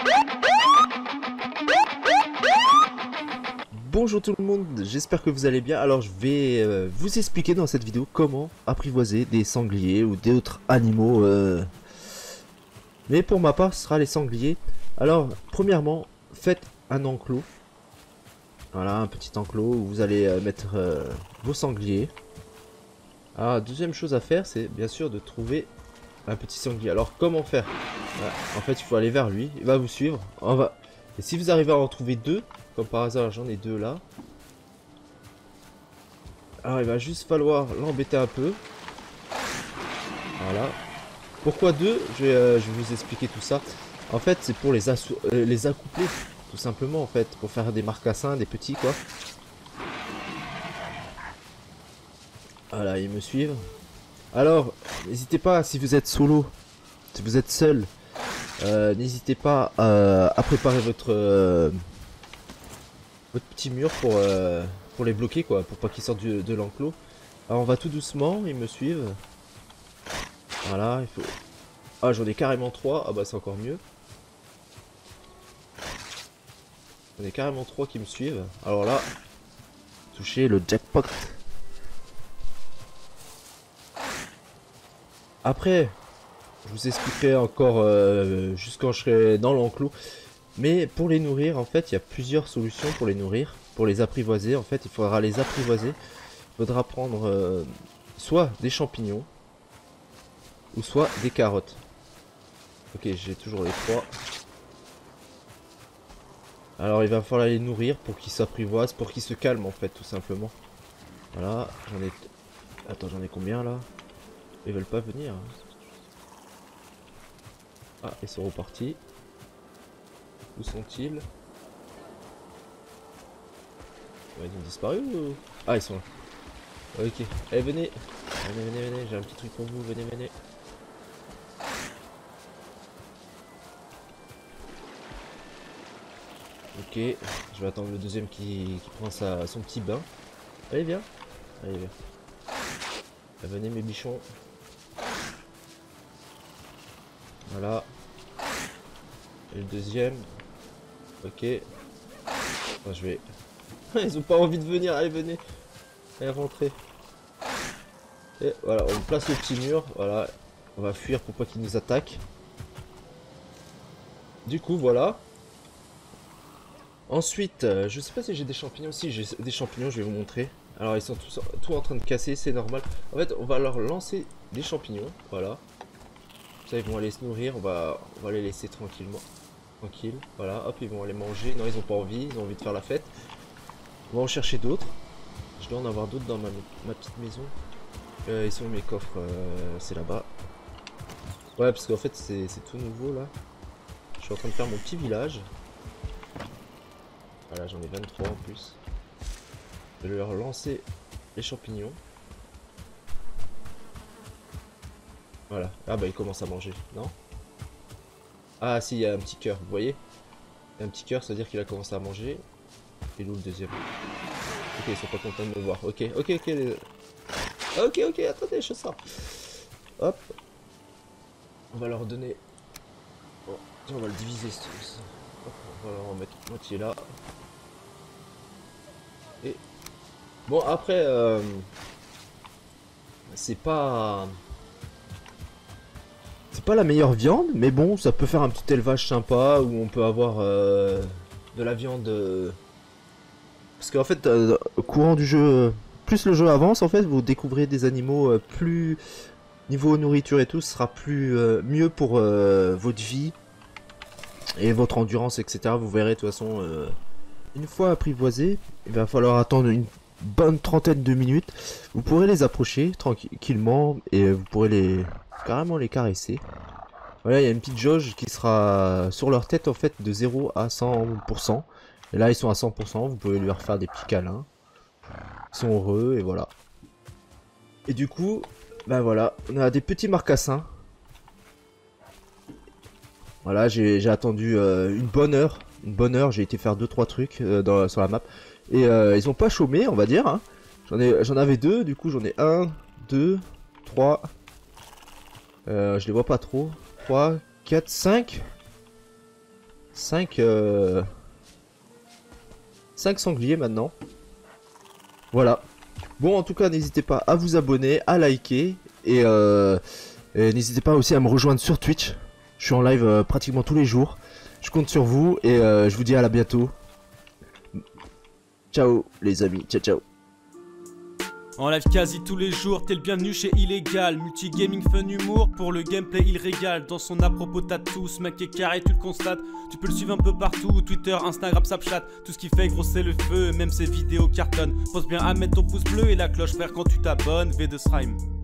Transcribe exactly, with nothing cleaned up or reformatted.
Bonjour tout le monde, j'espère que vous allez bien. Alors je vais euh, vous expliquer dans cette vidéo comment apprivoiser des sangliers ou d'autres animaux. Euh... Mais pour ma part, ce sera les sangliers. Alors premièrement, faites un enclos. Voilà, un petit enclos où vous allez euh, mettre euh, vos sangliers. Alors deuxième chose à faire, c'est bien sûr de trouver un petit sanglier. Alors comment faire? Voilà. En fait, il faut aller vers lui, il va vous suivre. On va... Et si vous arrivez à en trouver deux, comme par hasard j'en ai deux là, alors il va juste falloir l'embêter un peu. Voilà. Pourquoi deux? je vais, euh, je vais vous expliquer tout ça. En fait c'est pour les, euh, les accoupler, tout simplement en fait, pour faire des marcassins, des petits quoi. Voilà, ils me suivent. Alors n'hésitez pas, si vous êtes solo, si vous êtes seul, euh, n'hésitez pas euh, à préparer votre... Euh, votre petit mur pour, euh, pour les bloquer quoi, pour pas qu'ils sortent du, de l'enclos. Alors on va tout doucement, ils me suivent. Voilà, il faut... Ah j'en ai carrément trois, ah bah c'est encore mieux. J'en ai carrément trois qui me suivent. Alors là, toucher le jackpot. Après, je vous expliquerai encore euh, jusqu'à je serai dans l'enclos. Mais pour les nourrir, en fait, il y a plusieurs solutions pour les nourrir. Pour les apprivoiser, en fait, il faudra les apprivoiser. Il faudra prendre euh, soit des champignons, ou soit des carottes. Ok, j'ai toujours les trois. Alors, il va falloir les nourrir pour qu'ils s'apprivoisent, pour qu'ils se calment, en fait, tout simplement. Voilà, j'en ai... Attends, j'en ai combien, là? Ils veulent pas venir. Ah, ils sont repartis. Où sont-ils? Ils ont disparu ou... Ah, ils sont là. Ok. Allez, venez. Venez, venez, venez. J'ai un petit truc pour vous. Venez, venez. Ok. Je vais attendre le deuxième qui, qui prend sa, son petit bain. Allez, viens. Allez, viens. Allez, venez, mes bichons. Voilà. Et le deuxième. Ok. Enfin, je vais... Ils ont pas envie de venir. Allez, venez. Allez, rentrez. Et voilà, on place le petit mur. Voilà. On va fuir pour pas qu'ils nous attaquent. Du coup, voilà. Ensuite, euh, je sais pas si j'ai des champignons. Si j'ai des champignons, je vais vous montrer. Alors, ils sont tous tout en train de casser. C'est normal. En fait, on va leur lancer des champignons. Voilà. Ça, ils vont aller se nourrir. On va, on va les laisser tranquillement. Tranquille. Voilà. Hop, ils vont aller manger. Non, ils ont pas envie. Ils ont envie de faire la fête. On va en chercher d'autres. Je dois en avoir d'autres dans ma, ma petite maison. Euh, ils sont où mes coffres? euh, C'est là-bas. Ouais, parce qu'en fait, c'est tout nouveau là. Je suis en train de faire mon petit village. Voilà, j'en ai vingt-trois en plus. Je vais leur lancer les champignons. Voilà. Ah bah, ils commencent à manger, non? Ah si, il y a un petit cœur, vous voyez? Il y a un petit cœur, c'est à dire qu'il a commencé à manger. Et l'eau le deuxième? Ok, ils sont pas contents de me voir. Ok, ok, ok. Les... Ok, ok, attendez, je sors. Hop. On va leur donner... Bon, tiens, on va le diviser. Hop, on va leur en mettre moitié là. Et... Bon, après... Euh... C'est pas... C'est pas la meilleure viande, mais bon, ça peut faire un petit élevage sympa où on peut avoir euh, de la viande... Euh... Parce qu'en fait, euh, au courant du jeu, plus le jeu avance, en fait, vous découvrez des animaux euh, plus... Niveau nourriture et tout, ce sera plus euh, mieux pour euh, votre vie et votre endurance, et cetera. Vous verrez de toute façon, euh, une fois apprivoisé, il va falloir attendre une bonne trentaine de minutes. Vous pourrez les approcher tranquillement et vous pourrez les carrément les caresser. Voilà, il y a une petite jauge qui sera sur leur tête en fait de zéro à cent pour cent. Et là, ils sont à cent pour cent, vous pouvez leur faire des petits câlins. Ils sont heureux, et voilà. Et du coup, ben voilà, on a des petits marcassins. Voilà, j'ai attendu euh, une bonne heure. Une bonne heure, j'ai été faire deux trois trucs euh, dans, sur la map. Et euh, ils ont pas chômé, on va dire. Hein. J'en ai, j'en avais deux, du coup j'en ai un, deux, trois. Euh, je les vois pas trop. trois, quatre, cinq. cinq, euh... cinq sangliers maintenant. Voilà. Bon, en tout cas, n'hésitez pas à vous abonner, à liker. Et, euh... et n'hésitez pas aussi à me rejoindre sur Twitch. Je suis en live euh, pratiquement tous les jours. Je compte sur vous et euh, je vous dis à la bientôt. Ciao les amis, ciao ciao. En live quasi tous les jours, t'es le bienvenu chez Illégal. Multigaming, fun, humour, pour le gameplay il régale. Dans son à propos t'as tout, ce mec est carré, tu le constates. Tu peux le suivre un peu partout, Twitter, Instagram, Snapchat. Tout ce qui fait gros c'est le feu, même ses vidéos cartonnent. Pense bien à mettre ton pouce bleu et la cloche frère quand tu t'abonnes, V deux Srime.